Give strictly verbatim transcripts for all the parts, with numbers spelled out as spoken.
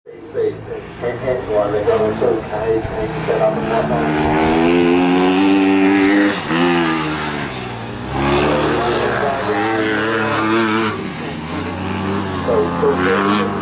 See, and hence why they've got a little cage and set up and whatnot. So it's still there.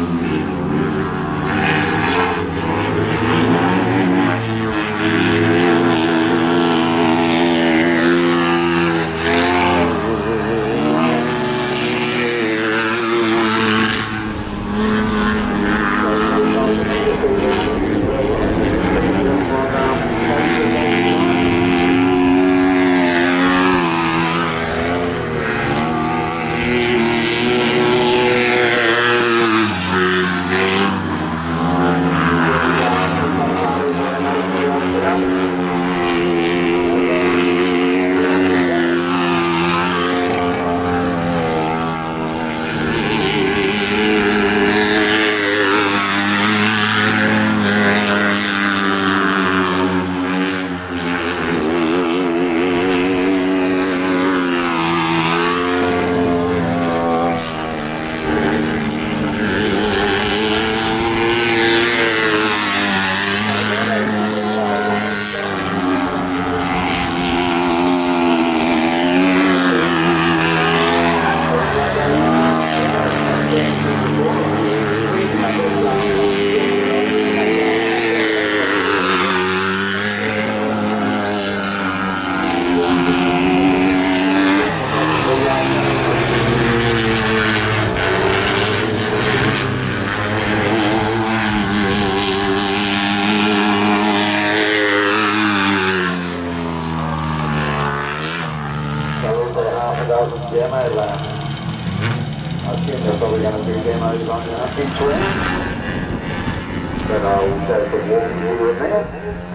Demo laps. I assume they're probably going to do demos on uh, each round, but I will show some walking order in there.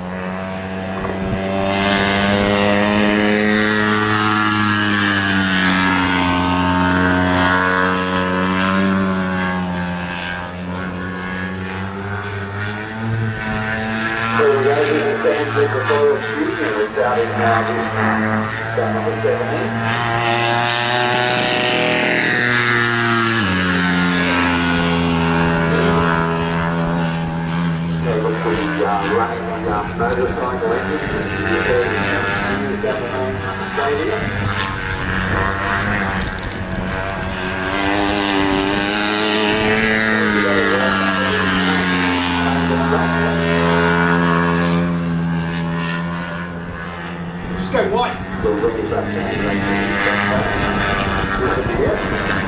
So we're going to do the same thing before the studio. It's out in uh, gun number seventeen. Running the um, motorcycle engine down the main stadium. Just go white. We'll bring it back down. This will be it.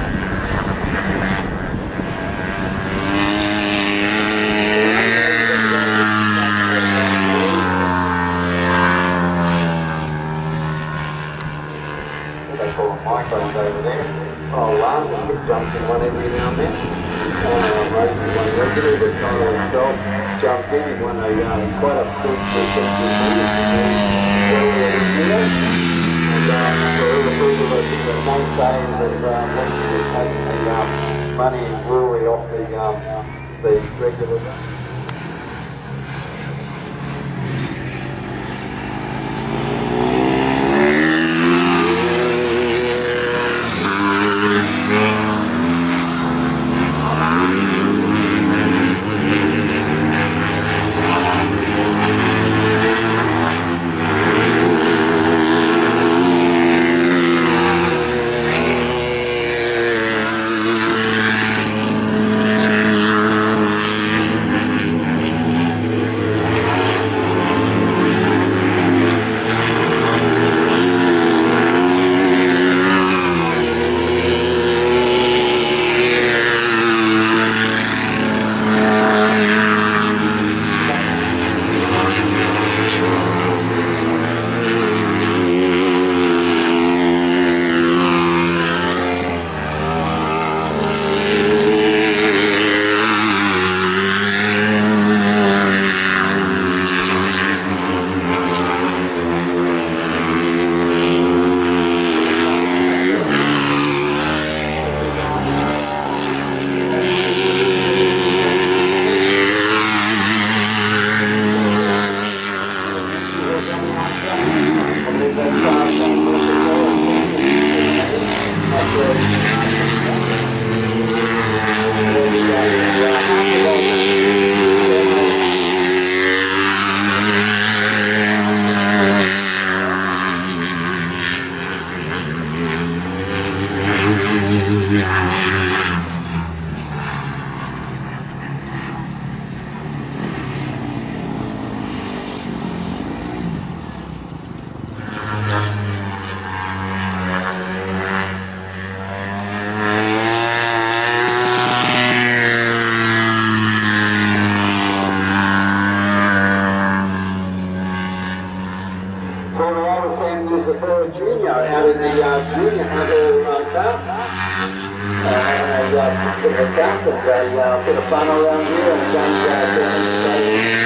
Microphones over there. Oh, Larson jumps in one every now and then. Uh, racing one regular, but Connor himself jumps in. He's won a um, quite a big defensive meeting. And uh, for all the people that the Hanceys have uh, wanted to take the um, money and brewery off the, um, the regulars. Junior out in the uh, Junior Hunter uh, Cup. Uh, and uh, put a south and a uh, put a funnel around here and change uh,